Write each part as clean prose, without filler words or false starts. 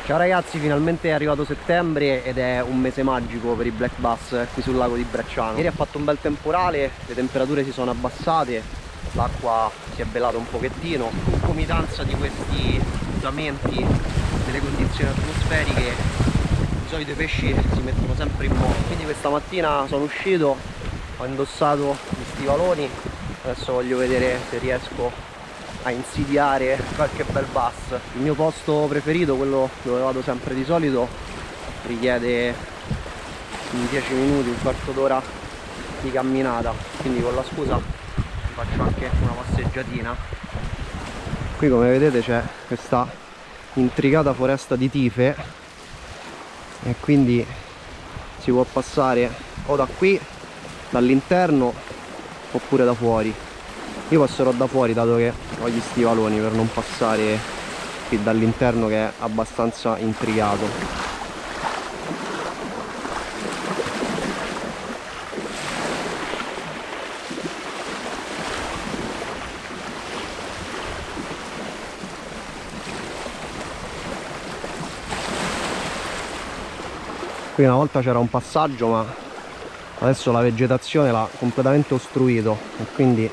Ciao ragazzi, finalmente è arrivato settembre ed è un mese magico per i black bass qui sul lago di Brecciano. Ieri ha fatto un bel temporale, le temperature si sono abbassate, l'acqua si è velata un pochettino. In concomitanza di questi mutamenti delle condizioni atmosferiche, di solito i pesci si mettono sempre in moto. Quindi questa mattina sono uscito, ho indossato gli stivaloni, adesso voglio vedere se riesco a insidiare qualche bel bass. Il mio posto preferito, quello dove vado sempre di solito, richiede in 10 minuti, un quarto d'ora di camminata, quindi con la scusa faccio anche una passeggiatina. Qui come vedete c'è questa intricata foresta di tife e quindi si può passare o da qui, dall'interno, oppure da fuori. Io passerò da fuori dato che ho gli stivaloni, per non passare qui dall'interno che è abbastanza intricato. Qui una volta c'era un passaggio, ma adesso la vegetazione l'ha completamente ostruito e quindi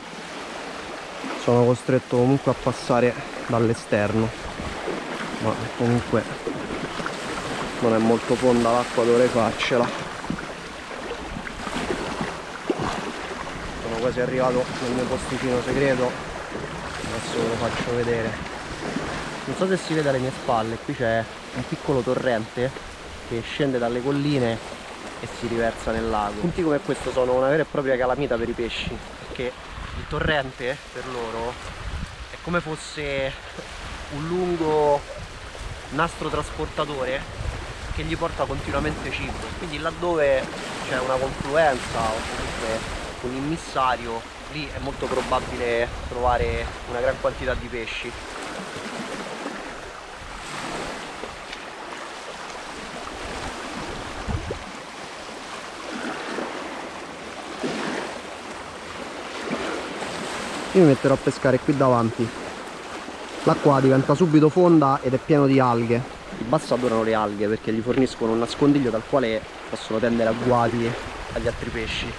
sono costretto comunque a passare dall'esterno, ma comunque non è molto fonda l'acqua, dovrei farcela. Sono quasi arrivato nel mio posticino segreto, adesso ve lo faccio vedere. Non so se si vede alle mie spalle, qui c'è un piccolo torrente che scende dalle colline e si riversa nel lago. Punti come questo sono una vera e propria calamita per i pesci, perché il torrente per loro è come fosse un lungo nastro trasportatore che gli porta continuamente cibo, quindi laddove c'è una confluenza o comunque un immissario, lì è molto probabile trovare una gran quantità di pesci. Io mi metterò a pescare qui davanti. L'acqua diventa subito fonda ed è pieno di alghe. I bass adorano le alghe perché gli forniscono un nascondiglio dal quale possono tendere agguati agli altri pesci.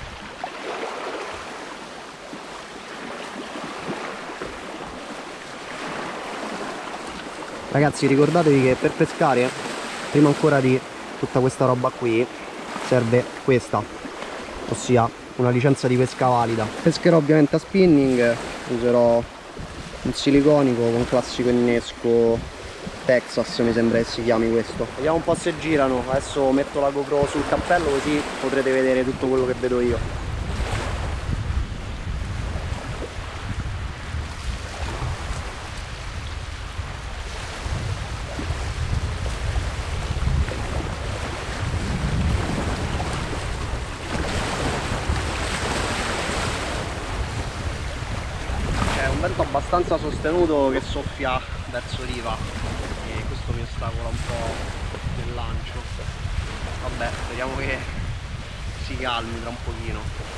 Ragazzi, ricordatevi che per pescare, prima ancora di tutta questa roba qui, serve questa, ossia una licenza di pesca valida. Pescherò ovviamente a spinning, userò un siliconico con classico innesco Texas, mi sembra che si chiami questo. Vediamo un po' se girano. Adesso metto la GoPro sul cappello così potrete vedere tutto quello che vedo io. Un vento abbastanza sostenuto che soffia verso riva e questo mi ostacola un po' il lancio. Vabbè, speriamo che si calmi tra un pochino.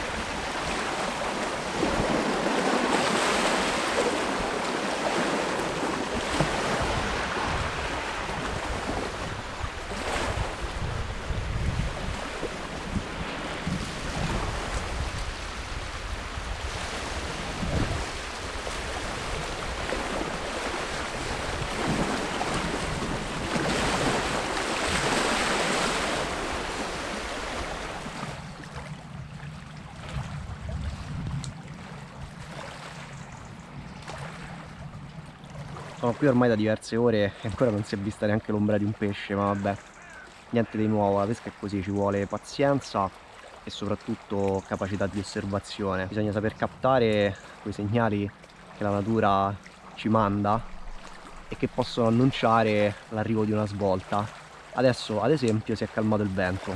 Sono qui ormai da diverse ore e ancora non si è vista neanche l'ombra di un pesce, ma vabbè, niente di nuovo, la pesca è così, ci vuole pazienza e soprattutto capacità di osservazione. Bisogna saper captare quei segnali che la natura ci manda e che possono annunciare l'arrivo di una svolta. Adesso, ad esempio, si è calmato il vento.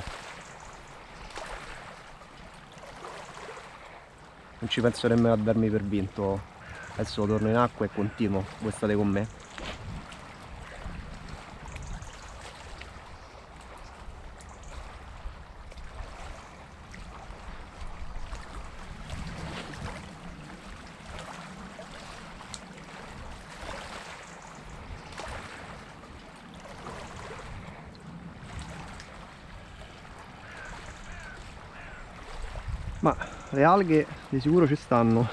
Non ci penso nemmeno a darmi per vinto. Adesso torno in acqua e continuo. Voi state con me? Ma le alghe di sicuro ci stanno.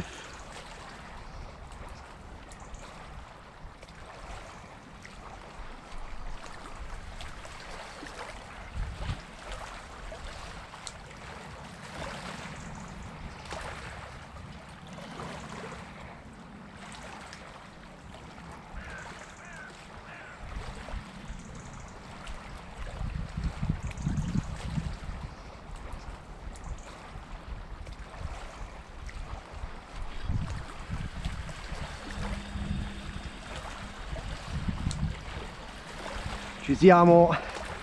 Ci siamo.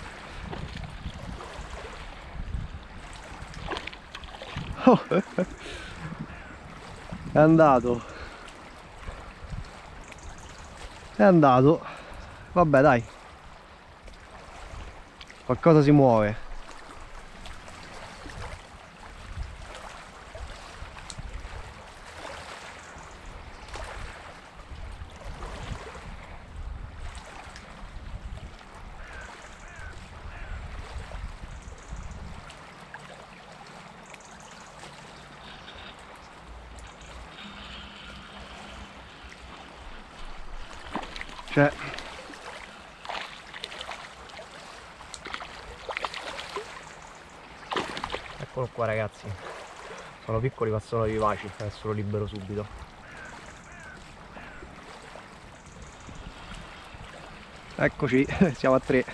Oh. È andato. È andato. Vabbè, dai. Qualcosa si muove. C'è. Eccolo qua, ragazzi. Sono piccoli ma sono vivaci. Adesso lo libero subito. Eccoci, siamo a 3.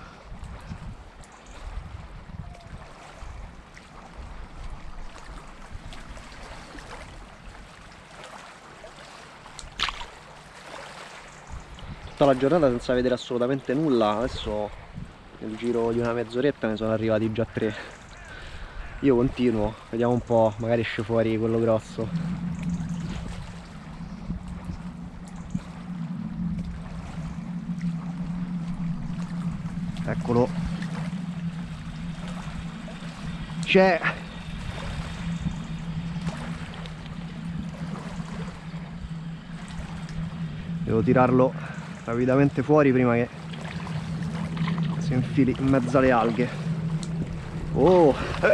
Tutta la giornata senza vedere assolutamente nulla. Adesso nel giro di una mezz'oretta ne sono arrivati già 3. Io continuo, vediamo un po', magari esce fuori quello grosso. Eccolo. C'è. Devo tirarlo rapidamente fuori prima che si infili in mezzo alle alghe. Oh!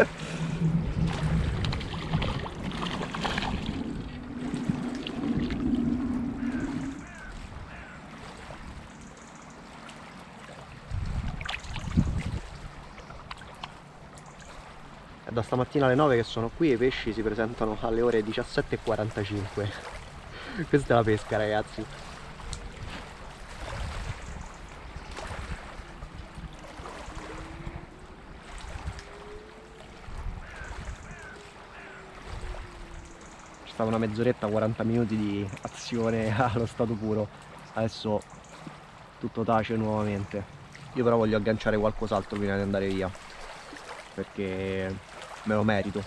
È da stamattina alle 9 che sono qui e i pesci si presentano alle ore 17:45. Questa è la pesca, ragazzi. Stava una mezz'oretta, 40 minuti di azione allo stato puro. Adesso tutto tace nuovamente. Io però voglio agganciare qualcos'altro prima di andare via, perché me lo merito.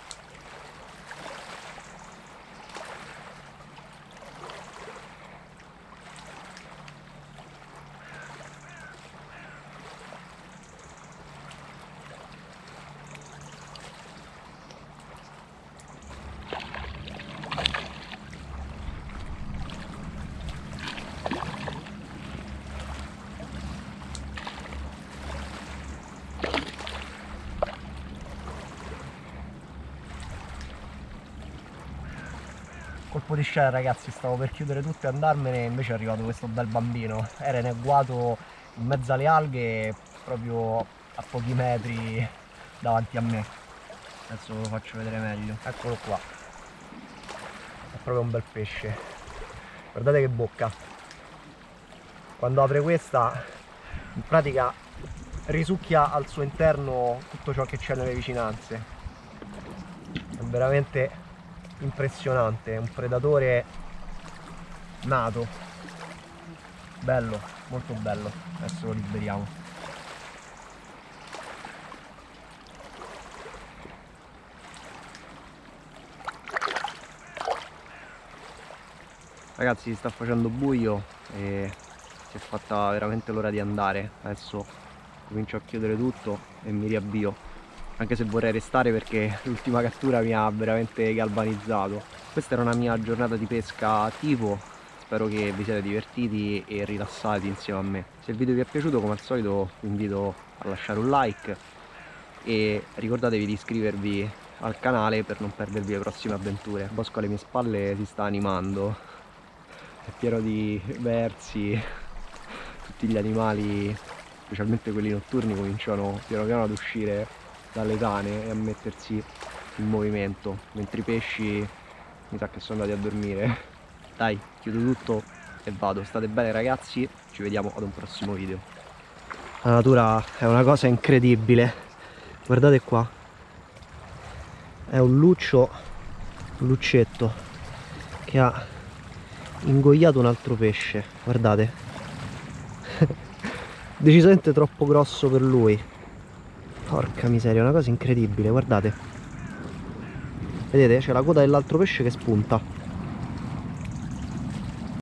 Colpo di scena, ragazzi, stavo per chiudere tutto e andarmene, invece è arrivato questo bel bambino. Era in agguato in mezzo alle alghe, proprio a pochi metri davanti a me. Adesso ve lo faccio vedere meglio. Eccolo qua. È proprio un bel pesce. Guardate che bocca. Quando apre questa, in pratica risucchia al suo interno tutto ciò che c'è nelle vicinanze. È veramente impressionante, è un predatore nato. Bello, molto bello. Adesso lo liberiamo. Ragazzi, si sta facendo buio e si è fatta veramente l'ora di andare. Adesso comincio a chiudere tutto e mi riavvio, anche se vorrei restare perché l'ultima cattura mi ha veramente galvanizzato. Questa era una mia giornata di pesca tipo. Spero che vi siate divertiti e rilassati insieme a me. Se il video vi è piaciuto, come al solito vi invito a lasciare un like e ricordatevi di iscrivervi al canale per non perdervi le prossime avventure. Il bosco alle mie spalle si sta animando, è pieno di versi, tutti gli animali, specialmente quelli notturni, cominciano piano piano ad uscire dalle tane e a mettersi in movimento, mentre i pesci mi sa che sono andati a dormire. Dai, chiudo tutto e vado. State bene ragazzi, ci vediamo ad un prossimo video. La natura è una cosa incredibile, guardate qua, è un luccetto che ha ingoiato un altro pesce, guardate. Decisamente troppo grosso per lui, porca miseria, è una cosa incredibile, guardate, vedete, c'è la coda dell'altro pesce che spunta.